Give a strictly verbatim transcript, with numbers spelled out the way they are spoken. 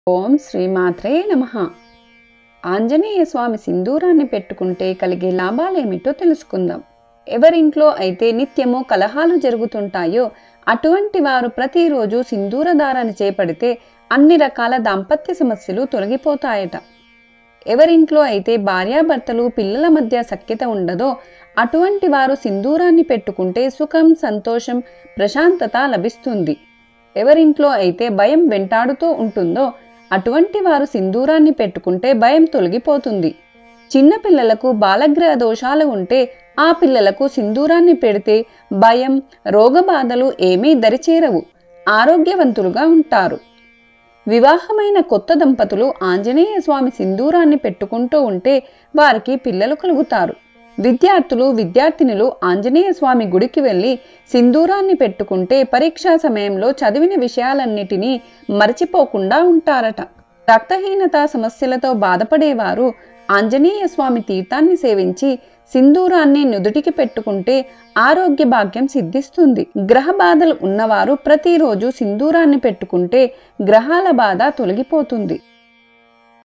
ఓం శ్రీమాత్రే నమః. ఆంజనేయ స్వామి సింధూరాన్ని పెట్టుకుంటే కలిగే లాభాలేమిటో తెలుసుకుందాం. ఎవరింట్లో అయితే నిత్యము కలహాలు జరుగుతుంటాయో అటువంటి వారు ప్రతిరోజు సింధూరధారణ చేపడితే అన్ని రకాల దాంపత్య సమస్యలు తొలగిపోతాయట. ఎవరింట్లో అయితే భార్యాభర్తలు పిల్లల మధ్య సఖ్యత ఉండదో అటువంటి వారు సింధూరాన్ని పెట్టుకుంటే సుఖం, సంతోషం, ప్రశాంతత లభిస్తుంది. ఎవరింట్లో అయితే భయం వెంటాడుతూ ఉంటుందో అటువంటి వారు సింధూరాన్ని పెట్టుకుంటే భయం తొలగిపోతుంది. చిన్నపిల్లలకు బాలగ్రహ దోషాలు ఉంటే ఆ పిల్లలకు సింధూరాన్ని పెడితే భయం, రోగబాధలు ఏమీ దరిచేరవు, ఆరోగ్యవంతులుగా ఉంటారు. వివాహమైన కొత్త దంపతులు ఆంజనేయ స్వామి సింధూరాన్ని పెట్టుకుంటూ ఉంటే వారికి పిల్లలు కలుగుతారు. విద్యార్థులు విద్యార్థినులు ఆంజనేయ స్వామి గుడికి వెళ్ళి సింధూరాన్ని పెట్టుకుంటే పరీక్షా సమయంలో చదివిన విషయాలన్నిటినీ మరచిపోకుండా ఉంటారట. రక్తహీనత సమస్యలతో బాధపడేవారు ఆంజనేయ స్వామి తీర్థాన్ని సేవించి సింధూరాన్ని నుదుటికి పెట్టుకుంటే ఆరోగ్య భాగ్యం సిద్ధిస్తుంది. గ్రహ బాధలు ఉన్నవారు ప్రతిరోజు సింధూరాన్ని పెట్టుకుంటే గ్రహాల బాధ తొలగిపోతుంది.